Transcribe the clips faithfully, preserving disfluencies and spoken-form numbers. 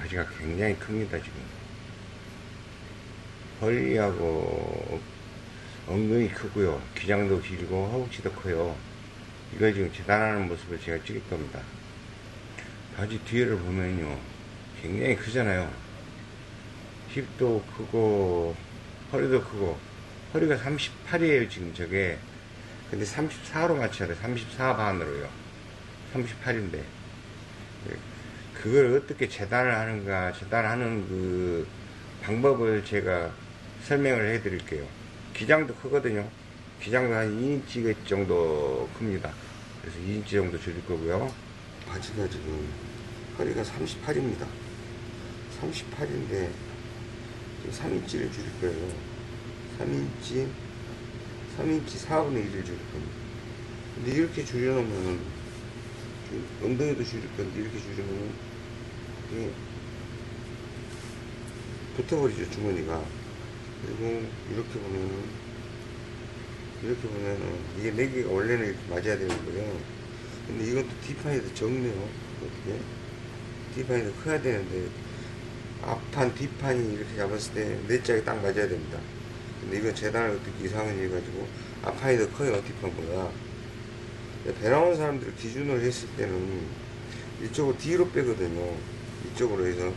바지가 굉장히 큽니다. 지금 허리하고 엉덩이 크고요, 기장도 길고 허벅지도 커요. 이거 지금 재단하는 모습을 제가 찍을 겁니다. 바지 뒤를 보면요 굉장히 크잖아요. 힙도 크고 허리도 크고. 허리가 삼십팔이에요 지금 저게. 근데 삼십사로 맞춰야 돼. 삼십사 반으로요. 삼십팔인데 그걸 어떻게 재단을 하는가, 재단하는 그 방법을 제가 설명을 해 드릴게요. 기장도 크거든요. 기장도 한 이 인치 정도 큽니다. 그래서 이 인치 정도 줄일 거고요. 바지가 지금 허리가 삼십팔입니다. 삼십팔인데 삼 인치를 줄일 거예요. 삼 인치, 삼 인치 사분의 일을 줄일 겁니다. 근데 이렇게 줄여놓으면, 엉덩이도 줄일 건데, 이렇게 줄이면, 이게 붙어버리죠, 주머니가. 그리고, 이렇게 보면은, 이렇게 보면은, 이게 네 개가 원래는 이렇게 맞아야 되는 거예요. 근데 이건 또 뒷판이 더 적네요. 어떻게? 뒷판이 더 커야 되는데, 앞판, 뒷판이 이렇게 잡았을 때, 네 짝이 딱 맞아야 됩니다. 근데 이건 재단을 어떻게 이상하게 해가지고, 앞판이 더 커요, 뒷판보다. 배 나온 사람들 기준으로 했을 때는, 이쪽으로 뒤로 빼거든요. 이쪽으로 해서.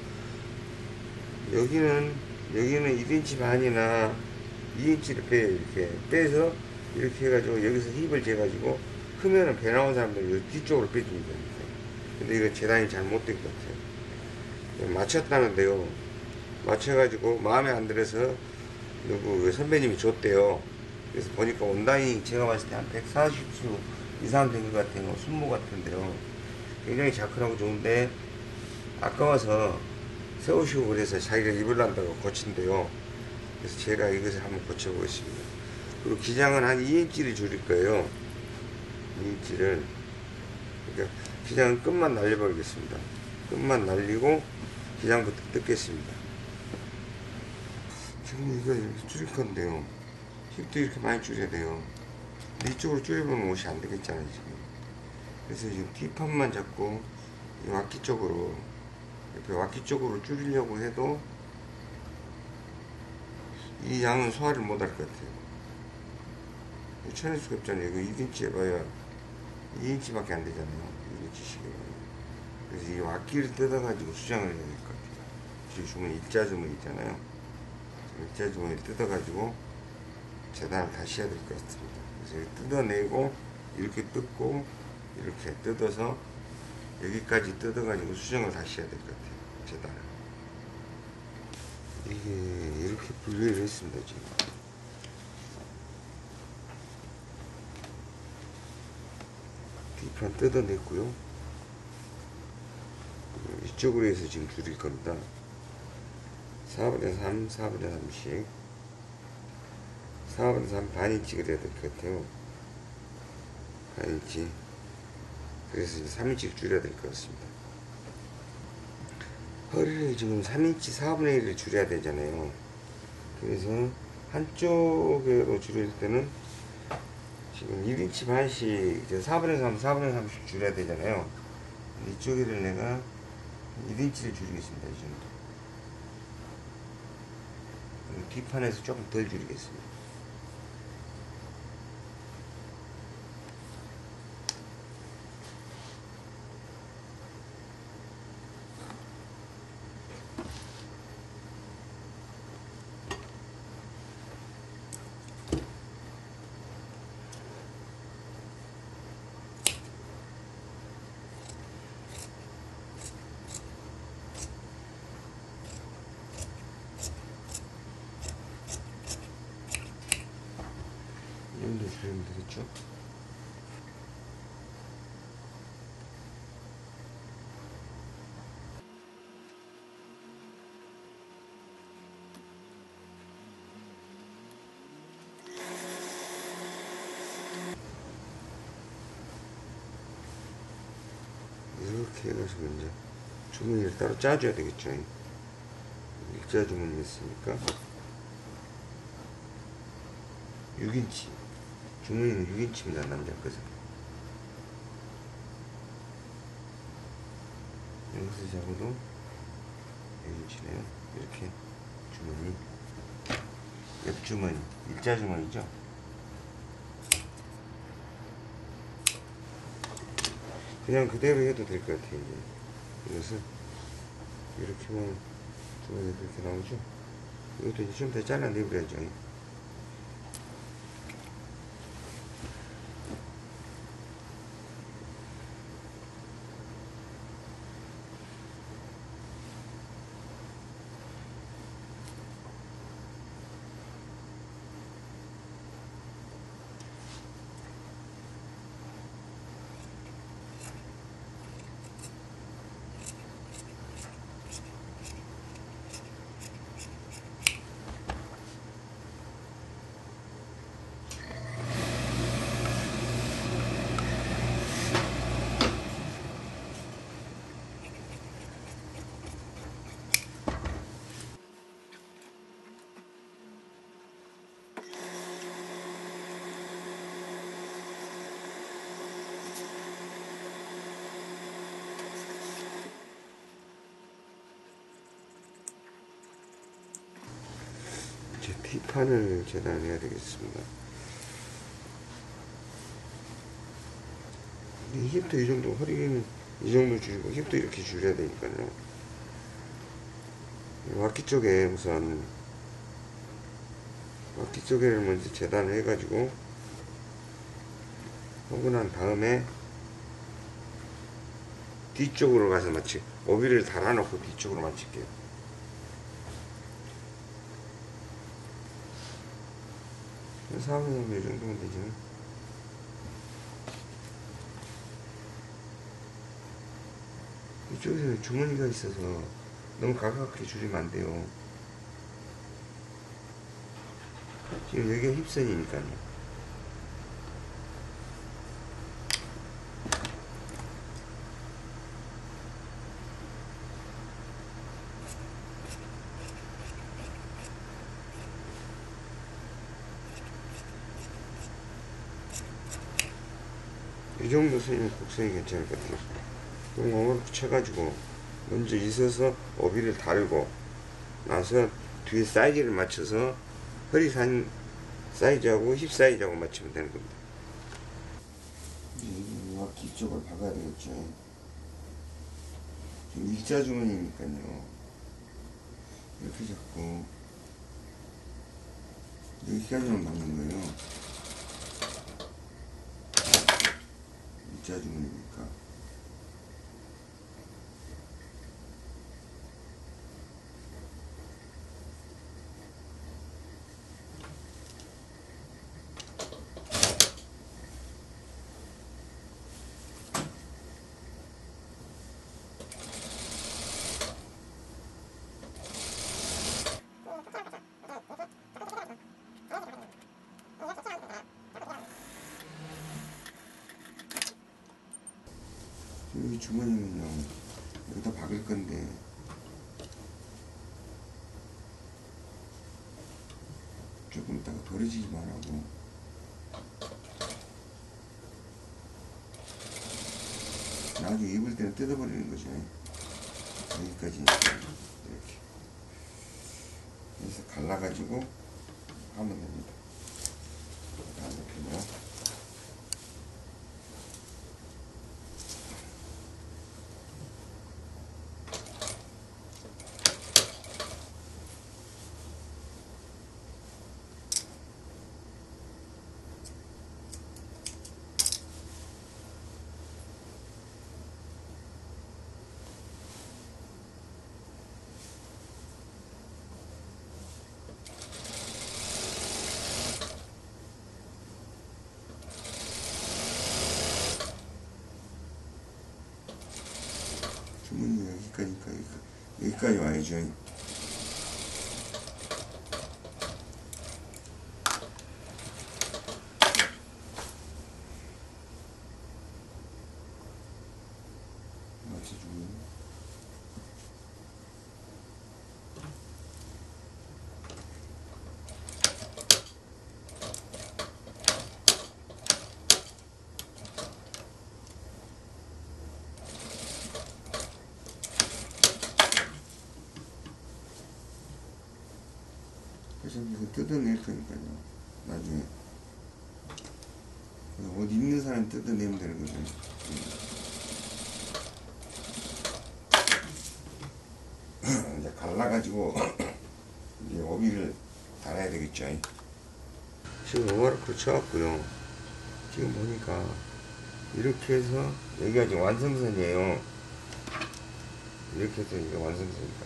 여기는, 여기는 일 인치 반이나 이 인치를 빼요, 이렇게. 빼서, 이렇게 해가지고, 여기서 힙을 재가지고, 크면은 배 나온 사람들 뒤쪽으로 빼줍니다. 근데 이거 재단이 잘못된 것 같아요. 맞췄다는데요. 맞춰가지고, 마음에 안 들어서, 누구 선배님이 줬대요. 그래서 보니까 온라인 제가 봤을 때 한 백사십 수 이상 된 것 같아요. 순모 같은데요. 굉장히 자크하고 좋은데 아까워서 세우시고 그래서 자기가 입으란다고 고친대요. 그래서 제가 이것을 한번 고쳐보겠습니다. 그리고 기장은 한 이 인치를 줄일 거예요. 이 인치를. 그러니까 기장은 끝만 날려버리겠습니다. 끝만 날리고 기장부터 뜯겠습니다. 지금 이거 이렇게 줄일 건데요. 힙도 이렇게 많이 줄여야 돼요. 근데 이쪽으로 줄여보면 옷이 안 되겠잖아요, 지금. 그래서 지금 뒷판만 잡고, 이 와키 쪽으로, 옆에 와키 쪽으로 줄이려고 해도, 이 양은 소화를 못 할 것 같아요. 천일 수가 없잖아요. 이거 이 인치 해봐야 이 인치밖에 안 되잖아요. 이 인치씩 해봐요. 그래서 이 와키를 뜯어가지고 수정을 해야 될 것 같아요. 지금 주머니 일자 주머니 있잖아요. 일자 주머니 뜯어가지고 재단을 다시 해야 될 것 같습니다. 그래서 뜯어내고 이렇게 뜯고 이렇게 뜯어서 여기까지 뜯어가지고 수정을 다시 해야 될 것 같아요. 재단을. 이게 이렇게 분리를 했습니다. 지금 뒷판 뜯어냈고요. 이쪽으로 해서 지금 줄일 겁니다. 사분의 삼, 사분의 삼씩 사분의 삼 반인치 그래야 될 것 같아요. 반인치. 그래서 이제 삼 인치 줄여야 될 것 같습니다. 허리를 지금 삼 인치 사분의 일을 줄여야 되잖아요. 그래서 한쪽으로 줄일 때는 지금 일 인치 반씩 이제 사분의 삼, 사분의 삼씩 줄여야 되잖아요. 이쪽에를 내가 일 인치를 줄이겠습니다. 이 정도. 뒷판에서 조금 덜 줄이겠습니다. 이 정도 줄이면 되겠죠? 이렇게 해가지고 이제 주머니를 따로 짜줘야 되겠죠. 일자 주머니 있으니까 육 인치. 주머니는 육 인치입니다. 남자 것은. 여기서 잡아도 백 인치네요. 이렇게 주머니, 옆 주머니, 일자 주머니죠. 그냥 그대로 해도 될 것 같아요. 이제 이것을 이렇게만 주머니 그렇게 나오죠. 이것도 이제 좀 더 잘라내버려야죠. 이제 T판을 재단해야 되겠습니다. 이 힙도 이 정도, 허리는 이 정도 줄이고 힙도 이렇게 줄여야 되니까요. 와키 쪽에 우선 와키 쪽에를 먼저 재단을 해가지고 하고 난 다음에 뒤쪽으로 가서 마치 오비를 달아놓고 뒤쪽으로 맞출게요. 사하면 이 정도면 되죠. 이쪽에 주머니가 있어서 너무 가깝게 줄이면 안 돼요. 지금 여기가 힙선이니까요. 이 정도 선이면 곡선이 괜찮을 것 같아요. 그럼 어머니 쳐가지고 먼저 있어서 오비를 달고 나서 뒤에 사이즈를 맞춰서 허리 산 사이즈하고 힙 사이즈하고 맞추면 되는 겁니다. 이 와키 쪽을 박아야 되겠죠. 지금 일자 주머니니까요. 이렇게 잡고 여기까지만 박는 거예요. 일자 주머니니까. 여기 주머니는요, 여기다 박을 건데, 조금 있다가 버려지기만 하고, 나중에 입을 때는 뜯어버리는 거죠. 여기까지 이렇게 해서 갈라가지고 하면 됩니다. 이렇게요. 주머니 여기까지니까 여기까지 와야죠. 맞춰주고. 어차피 이거 뜯어낼 거니까요. 나중에. 옷 입는 사람 뜯어내면 되는 거죠. 이제 갈라가지고 이제 오비를 달아야 되겠죠. 지금 오버로크를 쳐왔고요. 지금 보니까 이렇게 해서 여기가 지금 완성선이에요. 이렇게 해서 이게 완성선입니다.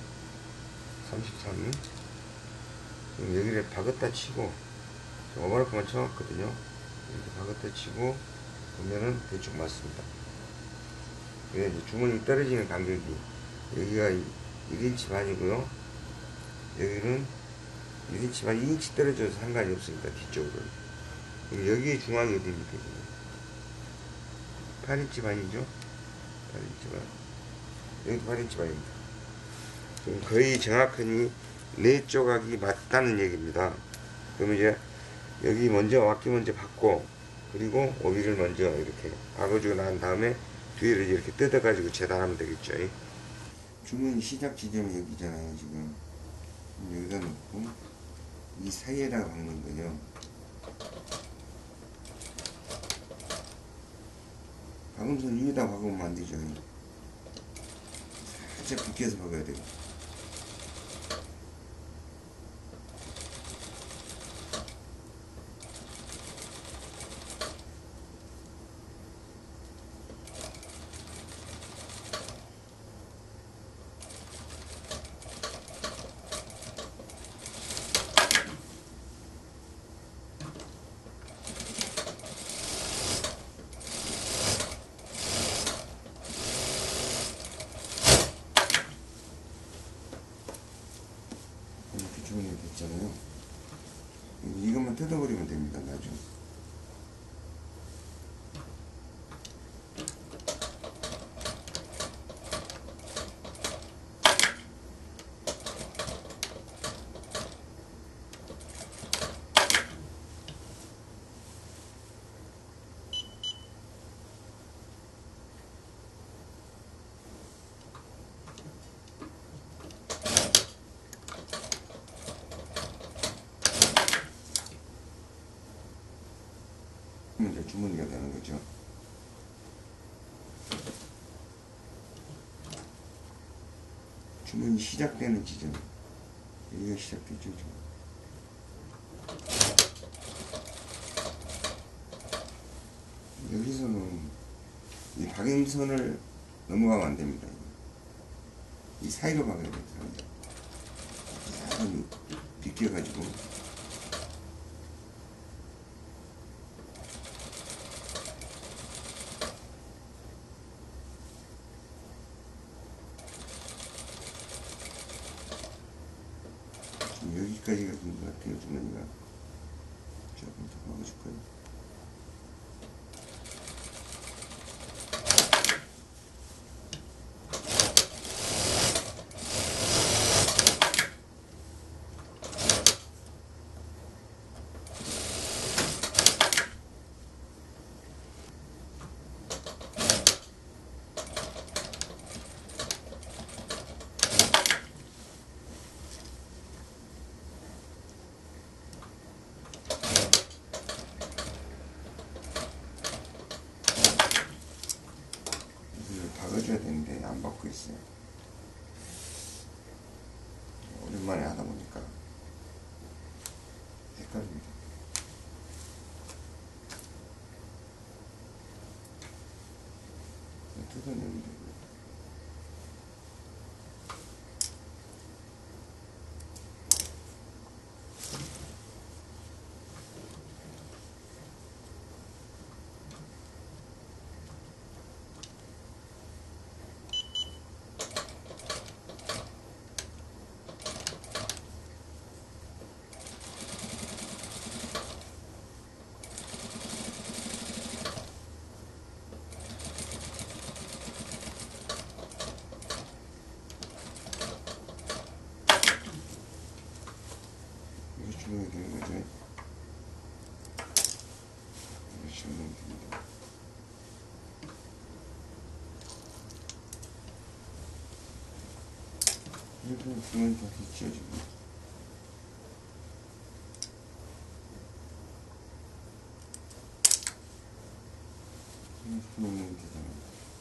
삼십삼. 그럼 여기를 박았다 치고 오버로크만 쳐왔거든요. 이렇게 박았다 치고 보면은 대충 맞습니다. 그래 이제 주머니 떨어지는 간격이 여기가 일 인치 반이고요. 여기는 일 인치 반, 이 인치 떨어져서 상관이 없습니다. 뒤쪽으로는. 여기에 중앙이 어디입니까? 팔 인치 반이죠? 팔 인치 반. 여기도 팔 인치 반입니다. 지금 거의 정확하니 네 조각이 맞다는 얘기입니다. 그러면 이제 여기 먼저 왁기 먼저 박고 그리고 오비를 먼저 이렇게 박아주고 난 다음에 뒤를 이렇게 뜯어가지고 재단하면 되겠죠. 주머니 시작 지점이 여기잖아요. 지금 여기다 놓고 이 사이에다가 박는 거예요. 박음선 위에다 박으면 안 되죠. 살짝 비켜서 박아야 돼요. 이렇게 주문이 됐잖아요. 이것만 뜯어버리면 됩니다. 나중에. 이제 주머니가 되는 거죠. 주머니 시작되는 지점. 여기가 시작되죠. 여기서는 이 박음선을 넘어가면 안 됩니다. 이 사이로 박아야 돼요. 사람이 비껴가지고. 여기까지가 된 것 같아요. 주머니가 조금 더 박아줄까요? 박아줘야 되는데 안 박고 있어요. 오랜만에 하다 보니까 헷갈립니다. 뜯어내면 되고. 주문이 되는 거죠. 이렇게 주문이 됩니다. 이렇게 주문이 다 됐죠, 지금. 놓는 되잖아요.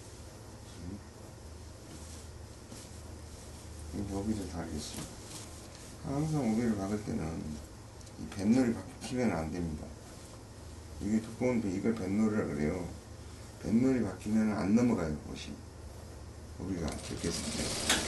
이 오비를 달겠습니다. 항상 오비를 박을 때는 이 뱃놀이 박히면 안 됩니다. 이게 두꺼운데 이걸 뱃놀이라 그래요. 뱃놀이 박히면 안 넘어가요, 옷이. 오비가 적겠을 때.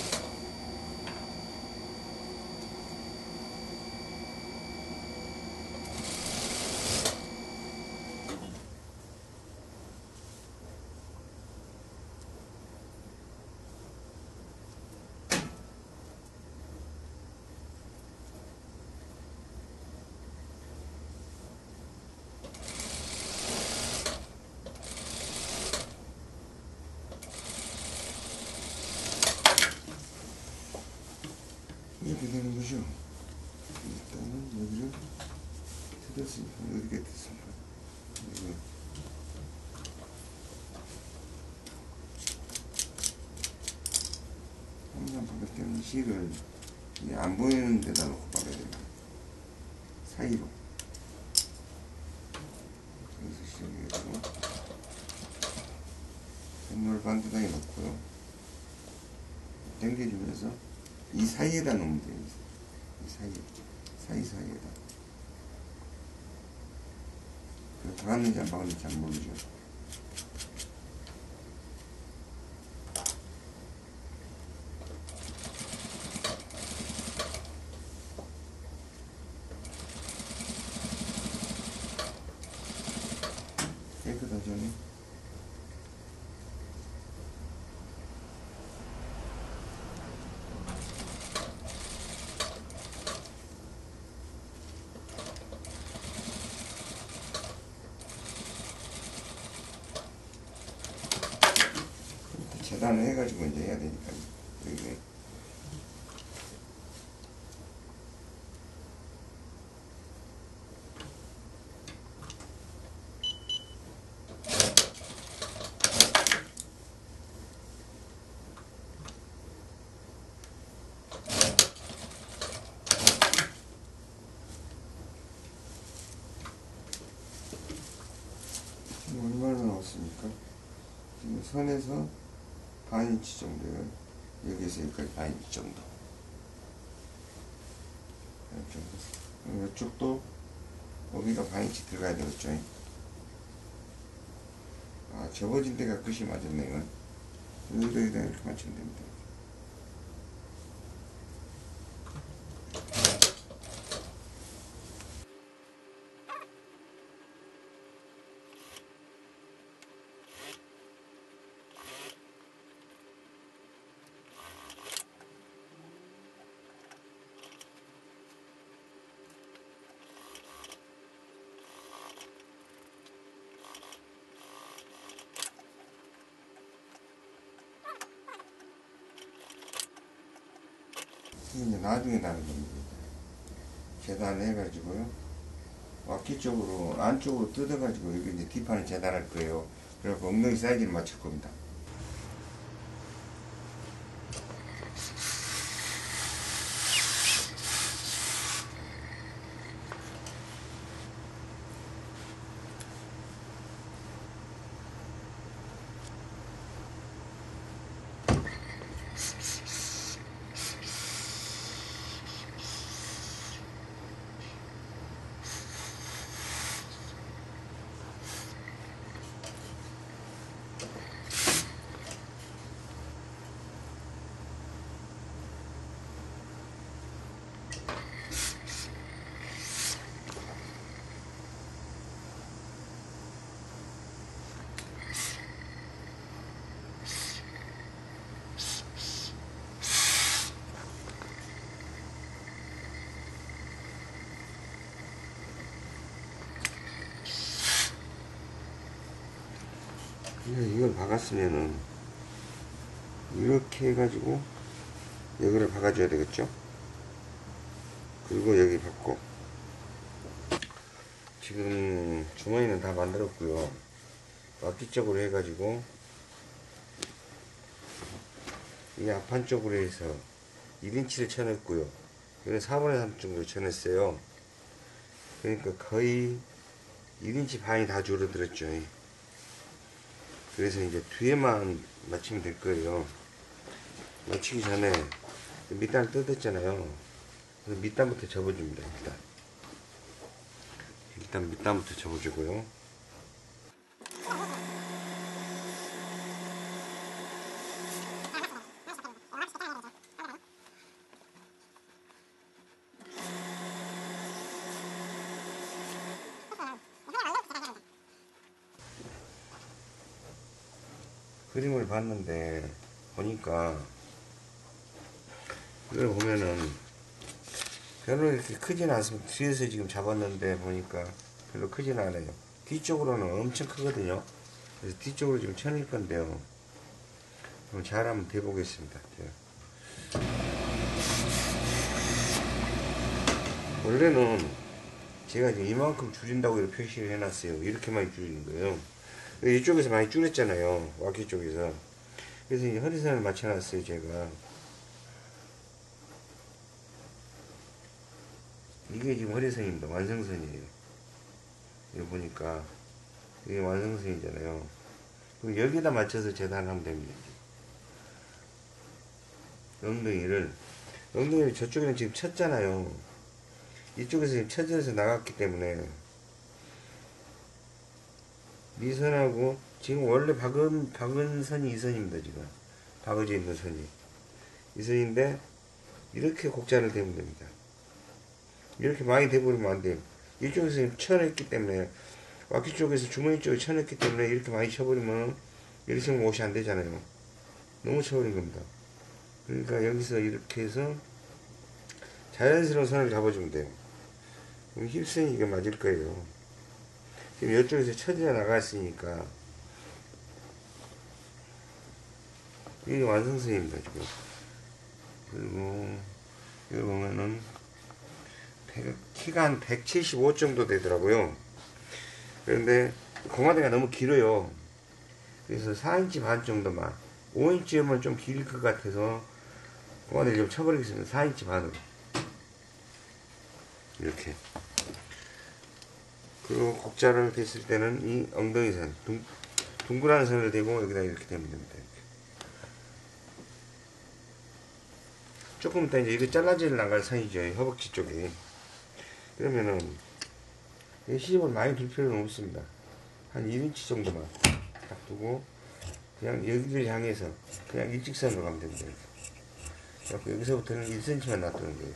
이렇게 되는 거죠. 일단은 여기를 틀었으니까 어디가 됐습니까? 이거 항상 박을 때는 실을 안 보이는 데다 놓고 박아야 됩니다. 사이로. 여기서 시작해서 뱃놀 반듯하게 놓고요. 당겨주면서 이 사이에다 놓으면 돼요. 이 사이, 사이 사이에다. 박았는지 안 박았는지 안 모르죠. 깨끗하죠? 재단을 해가지고 이제 해야 되니까 여기 지금 얼마나 나왔습니까? 지금 선에서 반 인치 정도요. 여기서 여기까지 반 인치 정도. 이쪽도 여기가 반 인치 들어가야 되겠죠. 아, 접어진 데가 끝이 맞았네요. 여기다 이렇게 맞추면 됩니다. 이제 나중에 나는 겁니다. 재단해가지고요. 와키 쪽으로, 안쪽으로 뜯어가지고 여기 이제 뒷판을 재단할 거예요. 그래서 엉덩이 사이즈를 맞출 겁니다. 이걸 박았으면은 이렇게 해가지고 여기를 박아줘야 되겠죠. 그리고 여기 박고, 지금 주머니는 다 만들었고요. 앞뒤쪽으로 해가지고 이 앞판 쪽으로 해서 일 인치를 쳐냈고요. 이건 사분의 삼 정도 쳐냈어요. 그러니까 거의 일 인치 반이 다 줄어들었죠. 그래서 이제 뒤에만 맞추면 될 거예요. 맞추기 전에 밑단을 뜯었잖아요. 그래서 밑단부터 접어줍니다. 일단 일단 밑단부터 접어주고요. 그림을 봤는데 보니까 이걸 보면은 별로 이렇게 크진 않습니다. 뒤에서 지금 잡았는데 보니까 별로 크진 않아요. 뒤쪽으로는 엄청 크거든요. 그래서 뒤쪽으로 지금 쳐낼 건데요. 그럼 잘 한번 대보겠습니다. 원래는 제가 지금 이만큼 줄인다고 이렇게 표시를 해놨어요. 이렇게 많이 줄이는 거예요. 이쪽에서 많이 줄였잖아요. 와키 쪽에서. 그래서 이제 허리선을 맞춰놨어요, 제가. 이게 지금 허리선입니다. 완성선이에요. 여기 보니까 이게 완성선이잖아요. 그럼 여기다 맞춰서 재단하면 됩니다. 엉덩이를 엉덩이를 저쪽에는 지금 쳤잖아요. 이쪽에서 지금 쳐져서 나갔기 때문에 이 선하고 지금 원래 박은 박은 선이 이 선입니다. 지금 박어져 있는 선이 이 선인데 이렇게 곡자를 대면 됩니다. 이렇게 많이 대버리면 안 돼요. 이쪽에서 쳐냈기 때문에 와키 쪽에서 주머니 쪽에 쳐냈기 때문에 이렇게 많이 쳐버리면 이렇게 하면 옷이 안 되잖아요. 너무 쳐버린 겁니다. 그러니까 여기서 이렇게 해서 자연스러운 선을 잡아주면 돼요. 그럼 힙선이 이게 맞을 거예요. 지금 이쪽에서 쳐져 나갔으니까 이게 완성선입니다. 지금. 그리고 여기 보면은 키가 한 백칠십오 정도 되더라고요. 그런데 고마대가 너무 길어요. 그래서 사 인치 반 정도만, 오 인치면 좀 길 것 같아서 고마대를 좀 쳐버리겠습니다. 사 인치 반으로 이렇게. 그리고 곡자를 댔을 때는 이 엉덩이선, 둥, 둥그란 선을 대고 여기다 이렇게 대면 됩니다. 이렇게. 조금 이따 이제 이거 잘라질 나갈 선이죠. 허벅지 쪽에. 그러면은 시접을 많이 둘 필요는 없습니다. 한 일 인치 정도만 딱 두고 그냥 여기를 향해서 그냥 일직선으로 가면 됩니다. 이렇게. 여기서부터는 일 센티미터만 놔두는 거예요.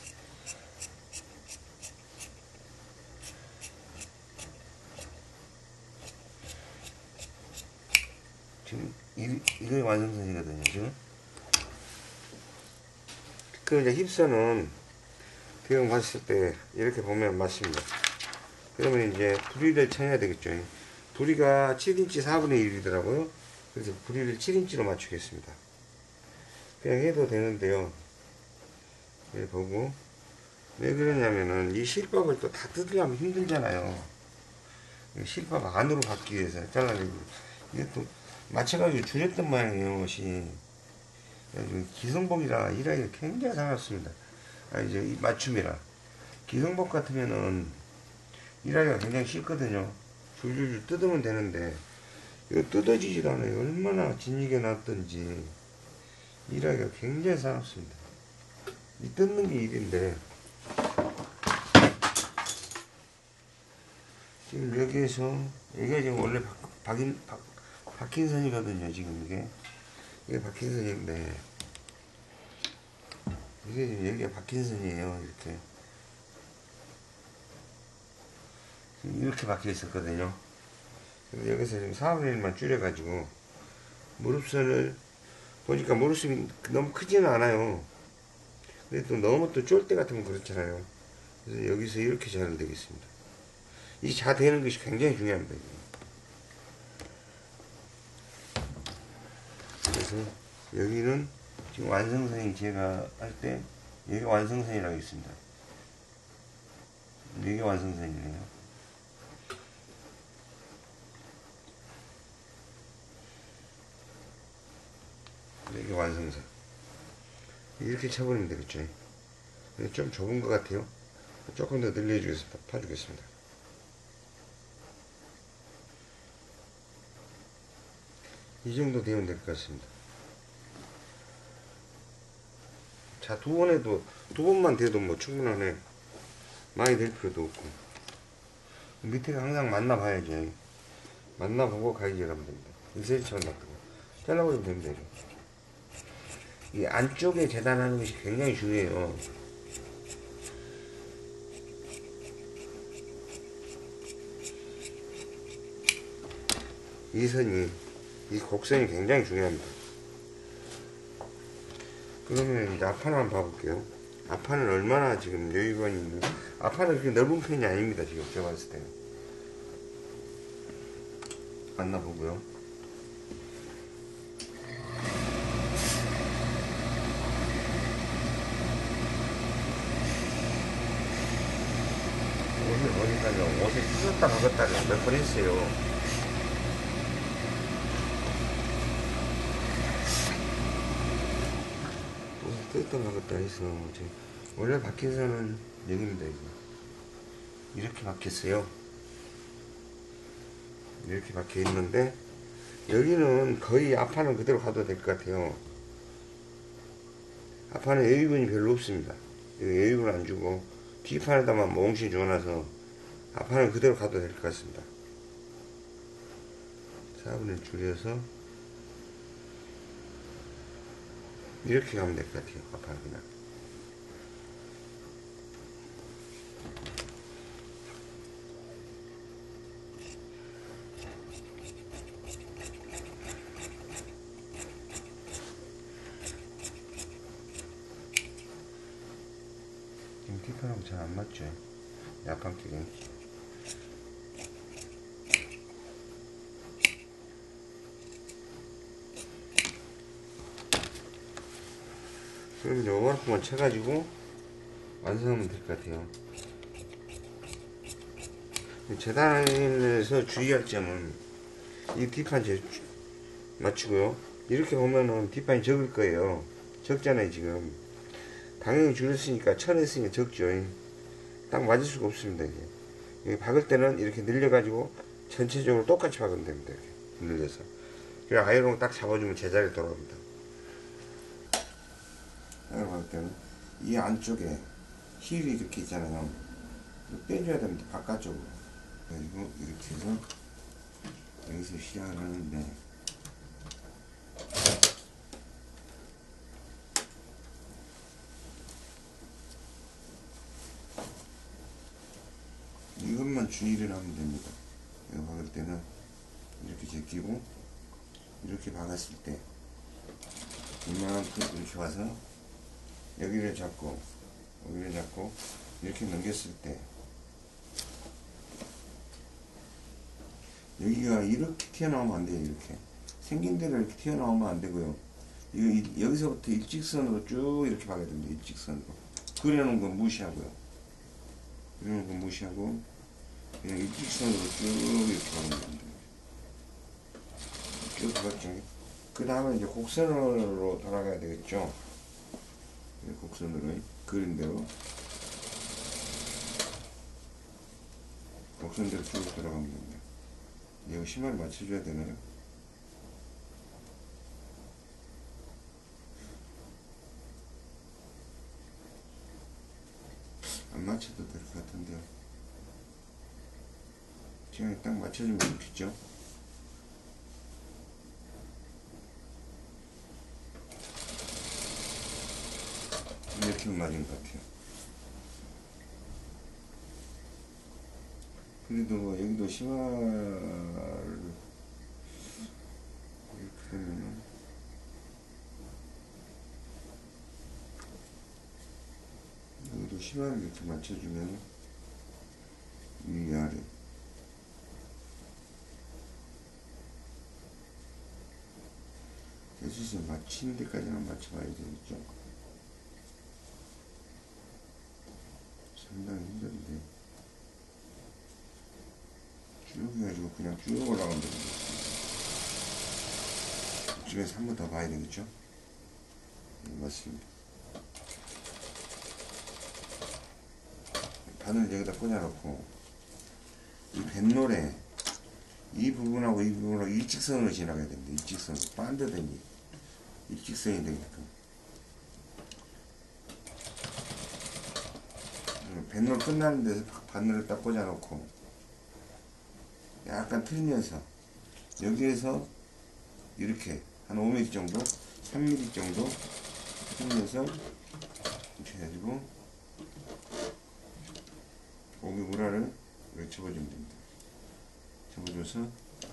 지금 이, 이게 완성선이거든요. 지금. 그럼 이제 힙선은 대형 봤을 때 이렇게 보면 맞습니다. 그러면 이제 부리를 쳐야 되겠죠. 부리가 칠 인치 사분의 일이더라고요. 그래서 부리를 칠 인치로 맞추겠습니다. 그냥 해도 되는데요. 여기 보고 왜 그러냐면은 이 실밥을 또 다 뜯으려면 힘들잖아요. 실밥 안으로 받기 위해서 잘라내고 이게 또 맞춰가지고 줄였던 모양이에요. 옷이 기성복이라 일하기가 굉장히 상합습니다. 아, 이제 이 맞춤이라 기성복 같으면은 일하기가 굉장히 쉽거든요. 줄줄줄 뜯으면 되는데 이거 뜯어지질 않아요. 얼마나 진이게 놨던지 일하기가 굉장히 상합습니다. 이 뜯는 게 일인데 지금 여기에서 이게 지금 원래 박, 박인, 박, 박힌 선이거든요. 지금 이게 이게 박힌 선인데 이게 지금 여기가 박힌 선이에요. 이렇게 이렇게 박혀 있었거든요. 근데 여기서 지금 사분의 일만 줄여가지고 무릎선을 보니까 무릎선이 너무 크지는 않아요. 근데 또 너무 또 쫄 때 같으면 그렇잖아요. 그래서 여기서 이렇게 잘 되겠습니다. 이 자되는 것이 굉장히 중요합니다. 그래서 여기는 지금 완성선이 제가 할 때 여기가 완성선이라고 있습니다. 여기가 완성선이네요. 이게 완성선. 이렇게 쳐버리면 되겠죠. 좀 좁은 것 같아요. 조금 더 늘려주겠습니다. 파주겠습니다. 이 정도 되면 될 것 같습니다. 자, 두 번 해도, 두 번만 돼도 뭐 충분하네. 많이 될 필요도 없고. 밑에가 항상 만나봐야죠. 만나보고 가위질하면 됩니다. 일 센티미터만 놔두고. 잘라버리면 됩니다, 이거. 이 안쪽에 재단하는 것이 굉장히 중요해요. 이 선이, 이 곡선이 굉장히 중요합니다. 그러면 이제 앞판을 한번 봐볼게요. 앞판은 얼마나 지금 여유가 있는, 앞판은 그렇게 넓은 편이 아닙니다, 지금 제가 봤을 때는. 만나보고요. 오늘 보니까요, 옷에 찢었다 박았다를 몇 번 했어요. 뜯었다 박았다 해서, 원래 밖에서는 여기입니다, 이거. 이렇게 박혔어요. 이렇게 박혀 있는데, 여기는 거의 앞판은 그대로 가도 될 것 같아요. 앞판은 여유분이 별로 없습니다. 여유분 안 주고, 뒷판에다만 몽신 주어놔서, 앞판은 그대로 가도 될 것 같습니다. 사분을 줄여서, 이렇게 가면 될 것 같아요. 앞판은 그냥. 지금 뒷판하고 잘 안 맞죠? 앞판끼리. 그럼 이제 요만큼만 쳐가지고 완성하면 될 것 같아요. 재단에서 주의할 점은 이 뒷판 제 맞추고요. 이렇게 보면은 뒷판이 적을 거예요. 적잖아요, 지금. 당연히 줄였으니까, 쳐냈으니까 적죠. 딱 맞을 수가 없습니다, 이게. 여기 박을 때는 이렇게 늘려가지고 전체적으로 똑같이 박으면 됩니다, 이렇게. 늘려서. 그래, 아이롱 딱 잡아주면 제자리에 돌아옵니다. 내가 볼 때는 이 안쪽에 힐이 이렇게 있잖아요. 빼줘야 됩니다, 바깥쪽으로. 그리고 이렇게 해서 여기서 시작을 하는데, 이것만 주의를 하면 됩니다. 이거 박을 때는 이렇게 제끼고, 이렇게 박았을 때 이만큼 이렇게 와서 여기를 잡고 여기를 잡고 이렇게 넘겼을 때 여기가 이렇게 튀어나오면 안 돼요. 이렇게 생긴 대로 이렇게 튀어나오면 안 되고요. 이거 여기서부터 일직선으로 쭉 이렇게 박아야 됩니다. 일직선으로. 그려놓은 건 무시하고요. 그려놓은 건 무시하고 그냥 일직선으로 쭉 이렇게 박으면 됩니다. 쭉 박았죠. 그 다음에 이제 곡선으로 돌아가야 되겠죠. 곡선으로 그림대로 곡선대로 쭉 돌아가면 됩니다. 이거 심화를 맞춰줘야 되나요? 안 맞춰도 될 것 같은데요. 지금 딱 맞춰주면 좋겠죠? 이렇게 맞은 것 같아요. 그래도 뭐 여기도 심화를 이렇게 되면은 여기도 심화를 이렇게 맞춰주면 위 아래 대수선 맞추는 데까지만 맞춰봐야 되겠죠. 상당히 힘든데 쭉 해가지고 그냥 쭉 올라가면 됩니다. 이쪽에서 한 번 더 봐야 되겠죠? 네, 맞습니다. 바늘 여기다 꽂아놓고 이 뱃놀에 이 부분하고 이 부분하고 일직선으로 지나가야 됩니다. 일직선으로. 반듯하니 일직선이 되게끔. 뱃놀 끝나는 데서 바늘을 딱 꽂아 놓고 약간 틀면서 여기에서 이렇게 한 오 밀리미터 정도, 삼 밀리미터 정도 틀면서 이렇게 해가지고 고기 우라를 이렇게 접어주면 됩니다. 접어줘서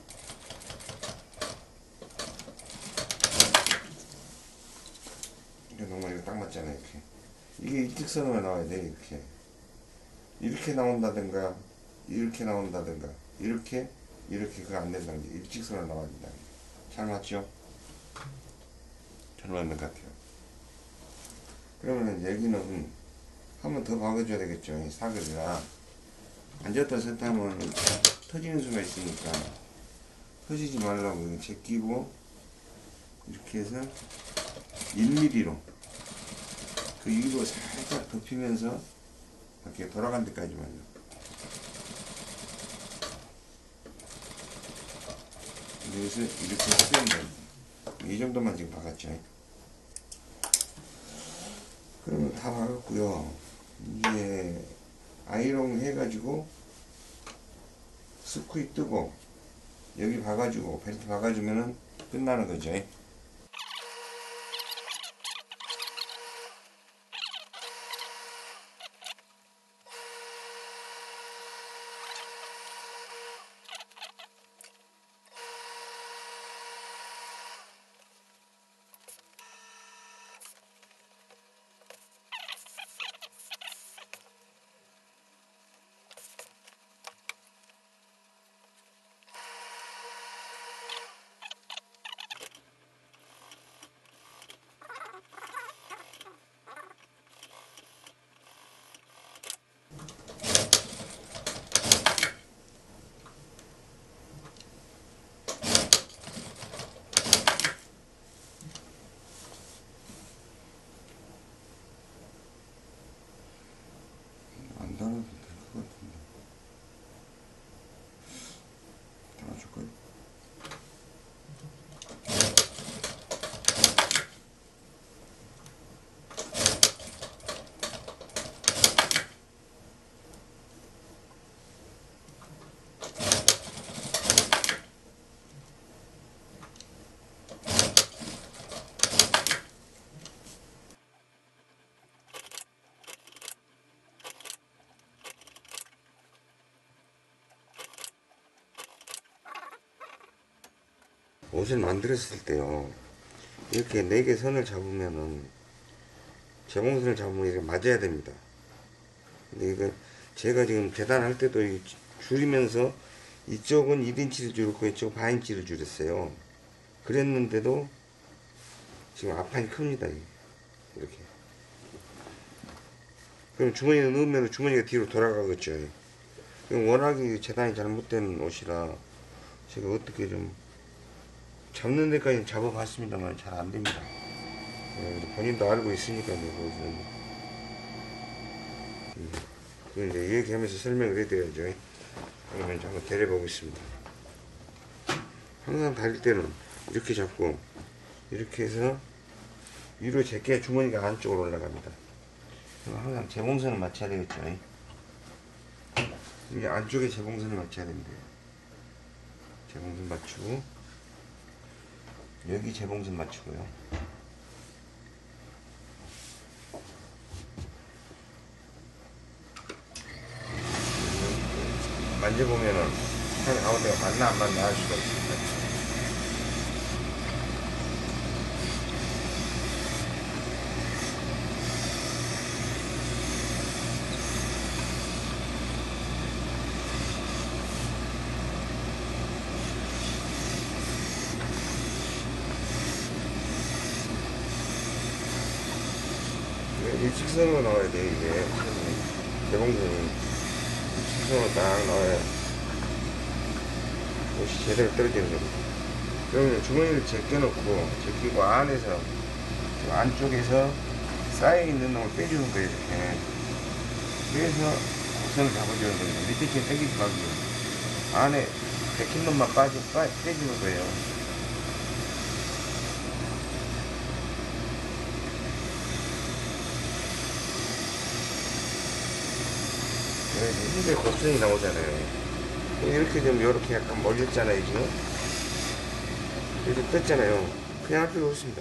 이게 너무 이거 딱 맞잖아요. 이렇게 이게 일직선으로 나와야 돼. 이렇게 이렇게 나온다든가 이렇게 나온다든가 이렇게 이렇게 그거 안 된다는 게 일직선으로 나와야 된다. 잘 맞죠? 잘 맞는 것 같아요. 그러면 여기는 한 번 더 박아줘야 되겠죠. 사글이라 앉았다 섰다 하면 터지는 수가 있으니까 터지지 말라고 제끼고 이렇게 해서 일 밀리미터로 그 위로 살짝 덮이면서 이렇게 돌아간 데까지만요. 여기서 이렇게 쓰면 됩니다. 이 정도만 지금 박았죠. 그러면 다 박았고요. 이제 아이롱 해가지고 스쿠이 뜨고 여기 박아주고 벨트 박아주면은 끝나는 거죠. 안 달아도 될 것 같은데. 달아줄까요? 옷을 만들었을 때요, 이렇게 네 개 선을 잡으면은 제공선을 잡으면 이렇게 맞아야 됩니다. 근데 이거 제가 지금 재단할 때도 줄이면서 이쪽은 일 인치를 줄였고 이쪽은 반 인치를 줄였어요. 그랬는데도 지금 앞판이 큽니다. 이렇게. 그럼 주머니에 넣으면 주머니가 뒤로 돌아가겠죠. 워낙에 재단이 잘못된 옷이라 제가 어떻게 좀 잡는 데까지 잡아봤습니다만 잘 안됩니다. 본인도 알고 있으니까요. 그것은 그걸 이제 얘기하면서 설명을 해드려야죠. 그러면 한번 데려보겠습니다. 항상 다릴 때는 이렇게 잡고 이렇게 해서 위로 제껴야 주머니가 안쪽으로 올라갑니다. 항상 재봉선을 맞춰야 되겠죠. 이게 안쪽에 재봉선을 맞춰야 됩니다. 재봉선 맞추고 여기 재봉선 맞추고요. 만져보면은 한 가운데가 맞나 안 맞나 알 수가 있습니다. 일직선으로 나와야 돼. 이게 재봉선이 일직선으로 딱 나와야 옷이 제대로 떨어지는 겁니다. 그러면 주머니를 제껴놓고 제끼고 안에서 안쪽에서 쌓여있는 놈을 빼주는 거예요. 이렇게. 그래서 곡선을 잡아주는 겁니다. 밑에 게 당기지 말고 안에 백힌 놈만 빠지, 빠, 빼주는 거예요. 힘의 곡선이 나오잖아요. 이렇게 되면 이렇게 약간 멀렸잖아요, 지금. 이렇게 떴잖아요. 그냥 할 필요 없습니다.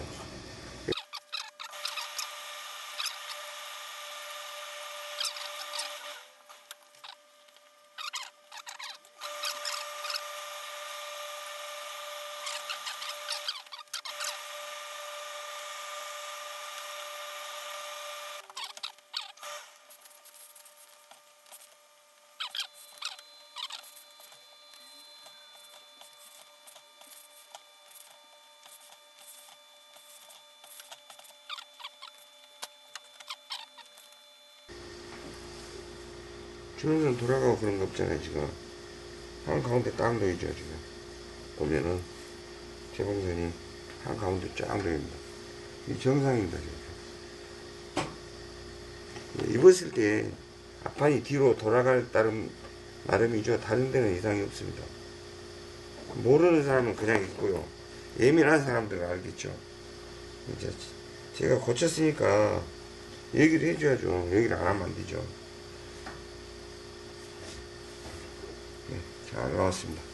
주변선 돌아가고 그런 거 없잖아요, 지금. 한가운데 딱 놓이죠, 지금. 보면은, 재봉선이 한가운데 쫙 놓입니다. 이 정상입니다, 지금. 입었을 때, 앞판이 뒤로 돌아갈 따름, 나름이죠. 다른 데는 이상이 없습니다. 모르는 사람은 그냥 있고요. 예민한 사람들은 알겠죠. 이제 제가 고쳤으니까 얘기를 해줘야죠. 얘기를 안 하면 안 되죠. 네, 잘 나왔습니다.